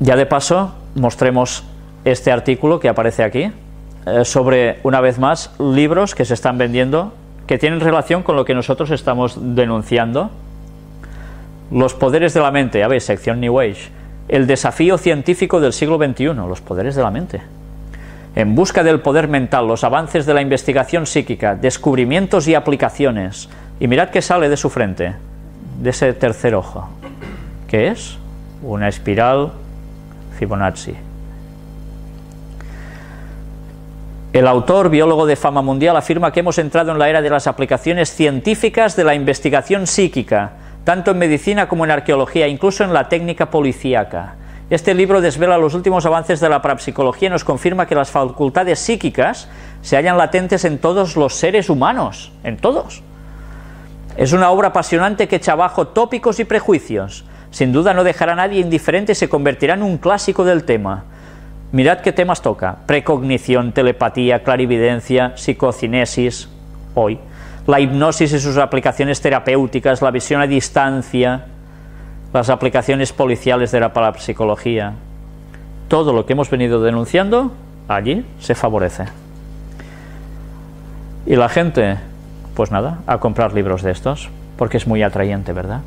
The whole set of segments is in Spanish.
Ya de paso, mostremos este artículo que aparece aquí, sobre, una vez más, libros que se están vendiendo que tienen relación con lo que nosotros estamos denunciando. Los poderes de la mente, ya veis, sección New Age. El desafío científico del siglo XXI, los poderes de la mente. En busca del poder mental, los avances de la investigación psíquica, descubrimientos y aplicaciones. Y mirad qué sale de su frente, de ese tercer ojo. ¿Qué es? Una espiral Fibonacci. El autor, biólogo de fama mundial, afirma que hemos entrado en la era de las aplicaciones científicas de la investigación psíquica, tanto en medicina como en arqueología, incluso en la técnica policíaca. Este libro desvela los últimos avances de la parapsicología y nos confirma que las facultades psíquicas se hallan latentes en todos los seres humanos, en todos. Es una obra apasionante que echa abajo tópicos y prejuicios. Sin duda no dejará a nadie indiferente y se convertirá en un clásico del tema. Mirad qué temas toca: precognición, telepatía, clarividencia, psicocinesis, hoy, la hipnosis y sus aplicaciones terapéuticas, la visión a distancia, las aplicaciones policiales de la parapsicología. Todo lo que hemos venido denunciando, allí se favorece. Y la gente, pues nada, a comprar libros de estos, porque es muy atrayente, ¿verdad?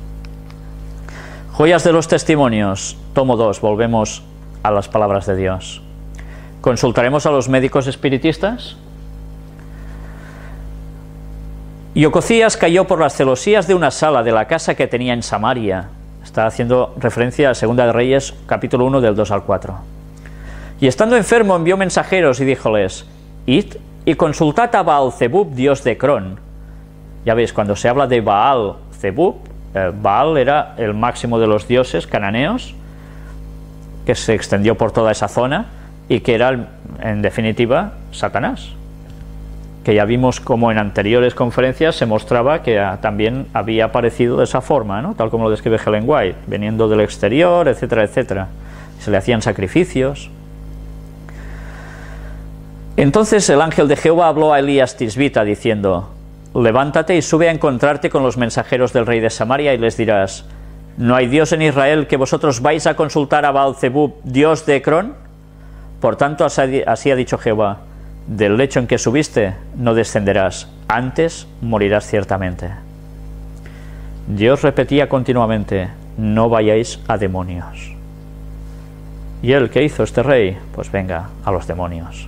Joyas de los testimonios, tomo 2, volvemos a las palabras de Dios. Consultaremos a los médicos espiritistas. Y Ococías cayó por las celosías de una sala de la casa que tenía en Samaria. Está haciendo referencia a Segunda de Reyes, capítulo 1, del 2 al 4. Y estando enfermo envió mensajeros y díjoles: id y consultad a Baal-zebub, dios de Cron. Ya veis, cuando se habla de Baal-zebub, Baal era el máximo de los dioses cananeos, que se extendió por toda esa zona y que era, en definitiva, Satanás, que ya vimos como en anteriores conferencias se mostraba que también había aparecido de esa forma, ¿no? Tal como lo describe Ellen White, viniendo del exterior, etcétera, etcétera. Se le hacían sacrificios. Entonces el ángel de Jehová habló a Elías Tisbita diciendo: levántate y sube a encontrarte con los mensajeros del rey de Samaria y les dirás: ¿no hay Dios en Israel que vosotros vais a consultar a Baal-zebub, dios de Ecrón? Por tanto, así ha dicho Jehová: del lecho en que subiste no descenderás, antes morirás ciertamente. Dios repetía continuamente: no vayáis a demonios. ¿Y él qué hizo, este rey? Pues venga, a los demonios.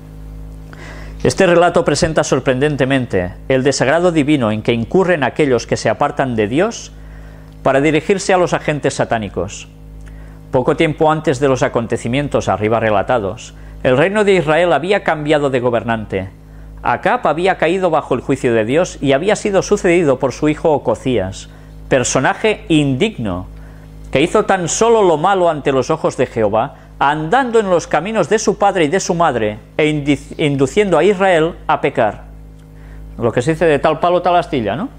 Este relato presenta sorprendentemente el desagrado divino en que incurren aquellos que se apartan de Dios para dirigirse a los agentes satánicos. Poco tiempo antes de los acontecimientos arriba relatados, el reino de Israel había cambiado de gobernante. Acab había caído bajo el juicio de Dios y había sido sucedido por su hijo Ococías, personaje indigno, que hizo tan solo lo malo ante los ojos de Jehová, andando en los caminos de su padre y de su madre, e induciendo a Israel a pecar. Lo que se dice de tal palo tal astilla, ¿no?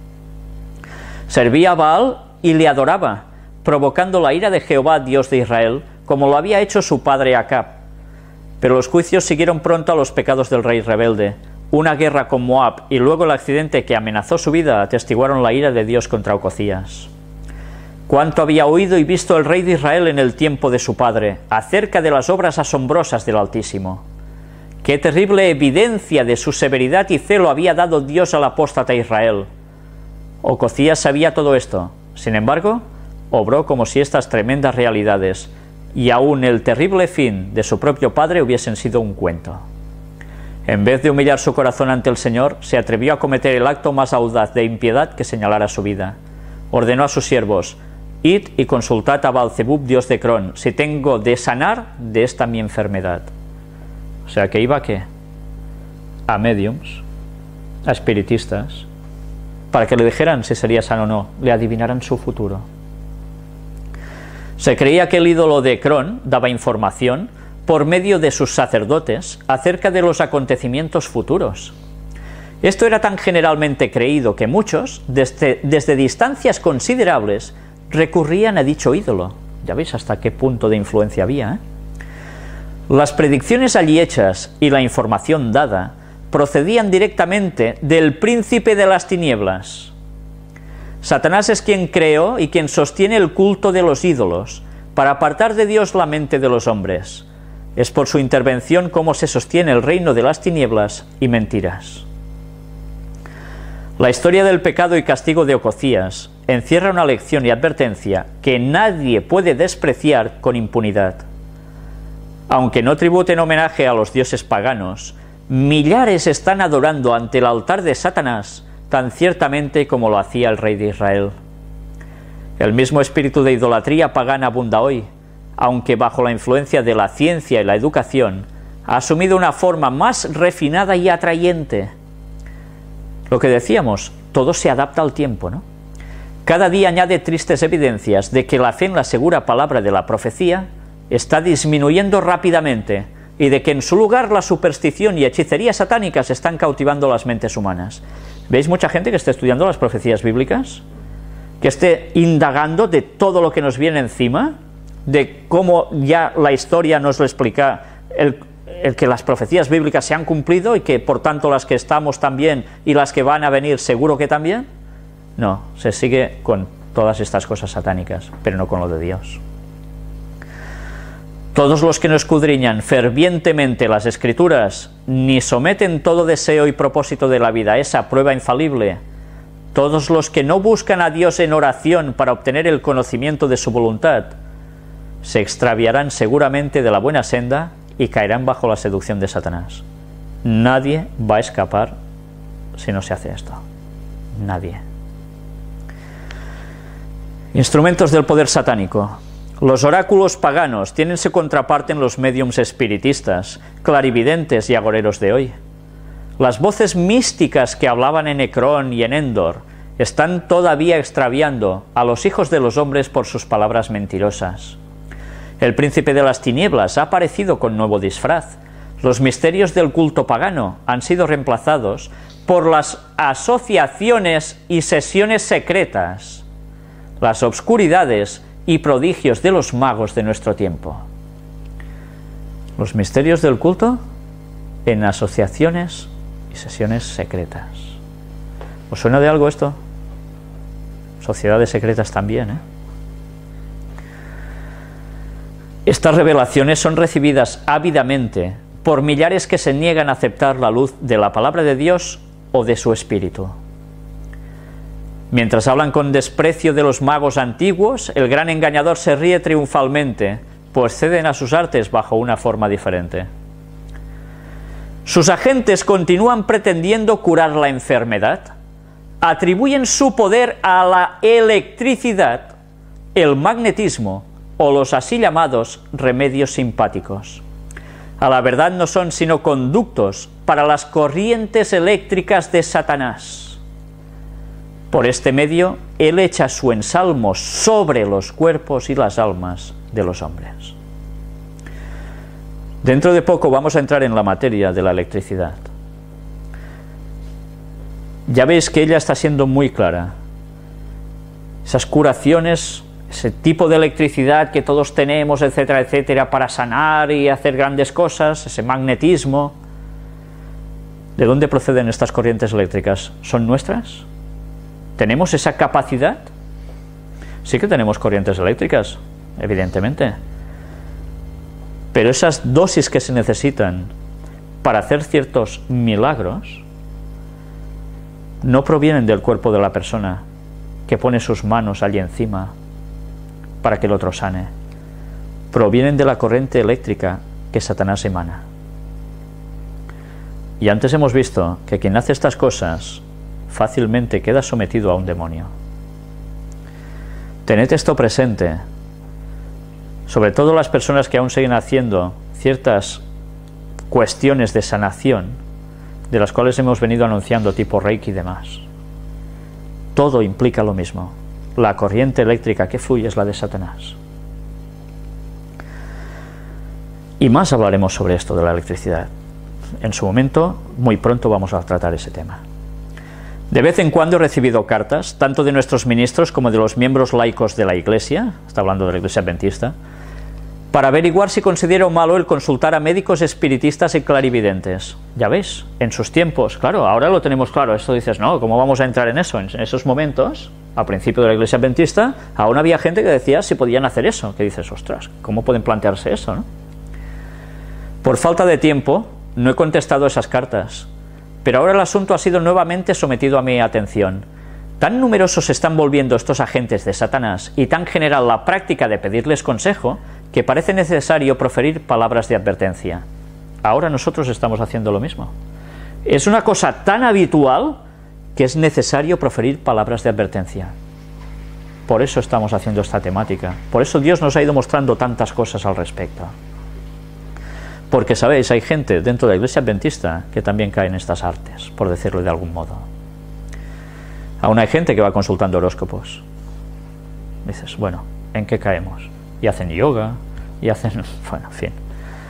Servía a Baal y le adoraba, provocando la ira de Jehová, Dios de Israel, como lo había hecho su padre Acab. Pero los juicios siguieron pronto a los pecados del rey rebelde. Una guerra con Moab y luego el accidente que amenazó su vida atestiguaron la ira de Dios contra Ococías. Cuánto había oído y visto el rey de Israel en el tiempo de su padre, acerca de las obras asombrosas del Altísimo. Qué terrible evidencia de su severidad y celo había dado Dios al apóstata Israel. Ococías sabía todo esto, sin embargo, obró como si estas tremendas realidades y aún el terrible fin de su propio padre hubiesen sido un cuento. En vez de humillar su corazón ante el Señor, se atrevió a cometer el acto más audaz de impiedad que señalara su vida. Ordenó a sus siervos: id y consultad a Baal-zebub, dios de Cron, si tengo de sanar de esta mi enfermedad. O sea, que iba ¿a qué? A médiums, a espiritistas, para que le dijeran si sería sano o no, le adivinaran su futuro. Se creía que el ídolo de Cron daba información por medio de sus sacerdotes acerca de los acontecimientos futuros. Esto era tan generalmente creído que muchos, desde distancias considerables, recurrían a dicho ídolo. Ya veis hasta qué punto de influencia había, ¿eh? Las predicciones allí hechas y la información dada procedían directamente del príncipe de las tinieblas. Satanás es quien creó y quien sostiene el culto de los ídolos, para apartar de Dios la mente de los hombres. Es por su intervención como se sostiene el reino de las tinieblas y mentiras. La historia del pecado y castigo de Ococías encierra una lección y advertencia que nadie puede despreciar con impunidad. Aunque no tributen homenaje a los dioses paganos, millares están adorando ante el altar de Satanás tan ciertamente como lo hacía el rey de Israel. El mismo espíritu de idolatría pagana abunda hoy, aunque bajo la influencia de la ciencia y la educación ha asumido una forma más refinada y atrayente. Lo que decíamos, todo se adapta al tiempo, ¿no? Cada día añade tristes evidencias de que la fe en la segura palabra de la profecía está disminuyendo rápidamente y de que en su lugar la superstición y hechicería satánicas están cautivando las mentes humanas. ¿Veis mucha gente que esté estudiando las profecías bíblicas? Que esté indagando de todo lo que nos viene encima, de cómo ya la historia nos lo explica, el que las profecías bíblicas se han cumplido y que por tanto las que estamos también y las que van a venir seguro que también. No, se sigue con todas estas cosas satánicas, pero no con lo de Dios. Todos los que no escudriñan fervientemente las Escrituras, ni someten todo deseo y propósito de la vida a esa prueba infalible, todos los que no buscan a Dios en oración para obtener el conocimiento de su voluntad, se extraviarán seguramente de la buena senda y caerán bajo la seducción de Satanás. Nadie va a escapar si no se hace esto. Nadie. Instrumentos del poder satánico. Los oráculos paganos tienen su contraparte en los médiums espiritistas, clarividentes y agoreros de hoy. Las voces místicas que hablaban en Ecrón y en Endor están todavía extraviando a los hijos de los hombres por sus palabras mentirosas. El príncipe de las tinieblas ha aparecido con nuevo disfraz. Los misterios del culto pagano han sido reemplazados por las asociaciones y sesiones secretas, las obscuridades y prodigios de los magos de nuestro tiempo. Los misterios del culto en asociaciones y sesiones secretas. ¿Os suena de algo esto? Sociedades secretas también, ¿eh? Estas revelaciones son recibidas ávidamente por millares que se niegan a aceptar la luz de la palabra de Dios o de su espíritu. Mientras hablan con desprecio de los magos antiguos, el gran engañador se ríe triunfalmente, pues ceden a sus artes bajo una forma diferente. Sus agentes continúan pretendiendo curar la enfermedad, atribuyen su poder a la electricidad, el magnetismo o los así llamados remedios simpáticos. A la verdad no son sino conductos para las corrientes eléctricas de Satanás. Por este medio, él echa su ensalmo sobre los cuerpos y las almas de los hombres. Dentro de poco vamos a entrar en la materia de la electricidad. Ya veis que ella está siendo muy clara. Esas curaciones, ese tipo de electricidad que todos tenemos, etcétera, etcétera, para sanar y hacer grandes cosas, ese magnetismo. ¿De dónde proceden estas corrientes eléctricas? ¿Son nuestras? ¿Tenemos esa capacidad? Sí que tenemos corrientes eléctricas, evidentemente. Pero esas dosis que se necesitan para hacer ciertos milagros no provienen del cuerpo de la persona que pone sus manos allí encima para que el otro sane. Provienen de la corriente eléctrica que Satanás emana. Y antes hemos visto que quien hace estas cosas fácilmente queda sometido a un demonio. Tened esto presente, sobre todo las personas que aún siguen haciendo ciertas cuestiones de sanación, de las cuales hemos venido anunciando, tipo Reiki y demás. Todo implica lo mismo. La corriente eléctrica que fluye es la de Satanás. Y más hablaremos sobre esto de la electricidad. En su momento, muy pronto vamos a tratar ese tema. De vez en cuando he recibido cartas, tanto de nuestros ministros como de los miembros laicos de la Iglesia, está hablando de la Iglesia Adventista, para averiguar si considero malo el consultar a médicos espiritistas y clarividentes. Ya veis, en sus tiempos, claro, ahora lo tenemos claro, esto dices, no, ¿cómo vamos a entrar en eso? En esos momentos al principio de la Iglesia Adventista, aún había gente que decía si podían hacer eso, que dices, ostras, ¿cómo pueden plantearse eso, no? Por falta de tiempo, no he contestado esas cartas, pero ahora el asunto ha sido nuevamente sometido a mi atención. Tan numerosos se están volviendo estos agentes de Satanás y tan general la práctica de pedirles consejo que parece necesario proferir palabras de advertencia. Ahora nosotros estamos haciendo lo mismo. Es una cosa tan habitual que es necesario proferir palabras de advertencia. Por eso estamos haciendo esta temática. Por eso Dios nos ha ido mostrando tantas cosas al respecto. Porque, sabéis, hay gente dentro de la Iglesia Adventista que también cae en estas artes, por decirlo de algún modo. Aún hay gente que va consultando horóscopos. Dices, bueno, ¿en qué caemos? Y hacen yoga, y hacen... bueno, en fin.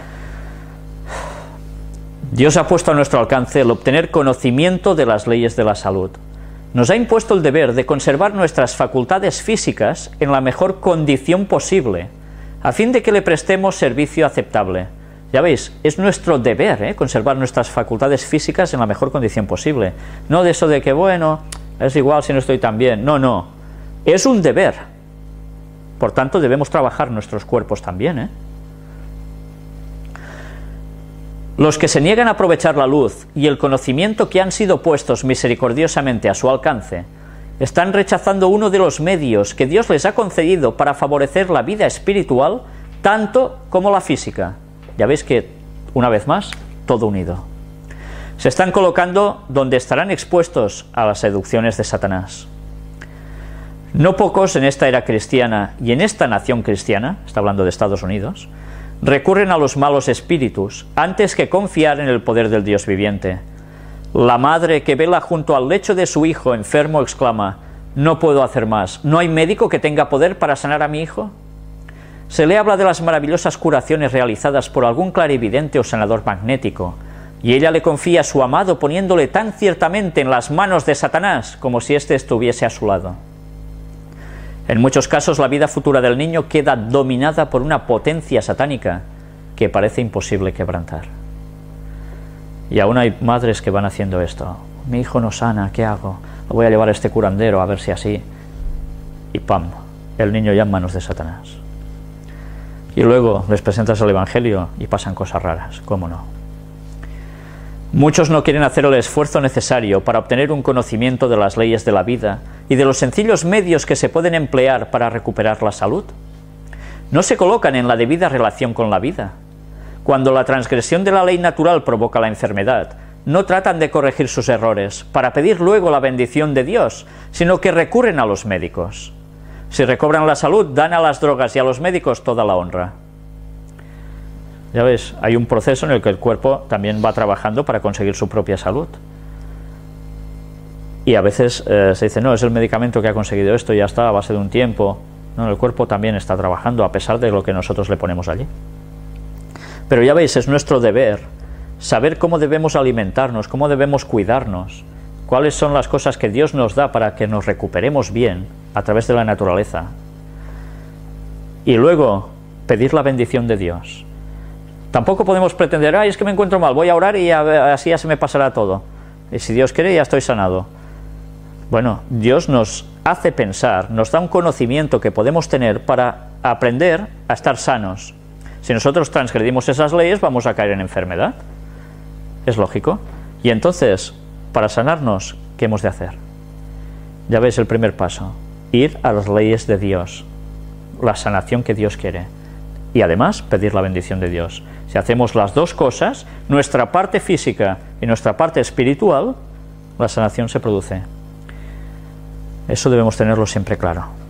Dios ha puesto a nuestro alcance el obtener conocimiento de las leyes de la salud. Nos ha impuesto el deber de conservar nuestras facultades físicas en la mejor condición posible, a fin de que le prestemos servicio aceptable. Ya veis, es nuestro deber, conservar nuestras facultades físicas en la mejor condición posible. No de eso de que, bueno, es igual si no estoy tan bien. No, no. Es un deber. Por tanto, debemos trabajar nuestros cuerpos también, Los que se niegan a aprovechar la luz y el conocimiento que han sido puestos misericordiosamente a su alcance, están rechazando uno de los medios que Dios les ha concedido para favorecer la vida espiritual, tanto como la física. Ya veis que, una vez más, todo unido. Se están colocando donde estarán expuestos a las seducciones de Satanás. No pocos en esta era cristiana y en esta nación cristiana, está hablando de Estados Unidos, recurren a los malos espíritus antes que confiar en el poder del Dios viviente. La madre que vela junto al lecho de su hijo enfermo exclama, no puedo hacer más, ¿no hay médico que tenga poder para sanar a mi hijo? Se le habla de las maravillosas curaciones realizadas por algún clarividente o sanador magnético, y ella le confía a su amado poniéndole tan ciertamente en las manos de Satanás como si éste estuviese a su lado. En muchos casos la vida futura del niño queda dominada por una potencia satánica que parece imposible quebrantar. Y aún hay madres que van haciendo esto. Mi hijo no sana, ¿qué hago? Lo voy a llevar a este curandero a ver si así. Y ¡pam! El niño ya en manos de Satanás. Y luego les presentas el Evangelio y pasan cosas raras, ¿cómo no? Muchos no quieren hacer el esfuerzo necesario para obtener un conocimiento de las leyes de la vida y de los sencillos medios que se pueden emplear para recuperar la salud. No se colocan en la debida relación con la vida. Cuando la transgresión de la ley natural provoca la enfermedad, no tratan de corregir sus errores para pedir luego la bendición de Dios, sino que recurren a los médicos. Si recobran la salud, dan a las drogas y a los médicos toda la honra. Ya ves, hay un proceso en el que el cuerpo también va trabajando para conseguir su propia salud. Y a veces se dice, no, es el medicamento que ha conseguido esto, ya está, a base de un tiempo. No, el cuerpo también está trabajando a pesar de lo que nosotros le ponemos allí. Pero ya veis, es nuestro deber saber cómo debemos alimentarnos, cómo debemos cuidarnos, cuáles son las cosas que Dios nos da para que nos recuperemos bien a través de la naturaleza. Y luego, pedir la bendición de Dios. Tampoco podemos pretender, es que me encuentro mal, voy a orar y así ya se me pasará todo. Y si Dios quiere, ya estoy sanado. Bueno, Dios nos hace pensar, nos da un conocimiento que podemos tener para aprender a estar sanos. Si nosotros transgredimos esas leyes, vamos a caer en enfermedad. Es lógico. Y entonces, para sanarnos, ¿qué hemos de hacer? Ya veis el primer paso. Ir a las leyes de Dios. La sanación que Dios quiere. Y además, pedir la bendición de Dios. Si hacemos las dos cosas, nuestra parte física y nuestra parte espiritual, la sanación se produce. Eso debemos tenerlo siempre claro.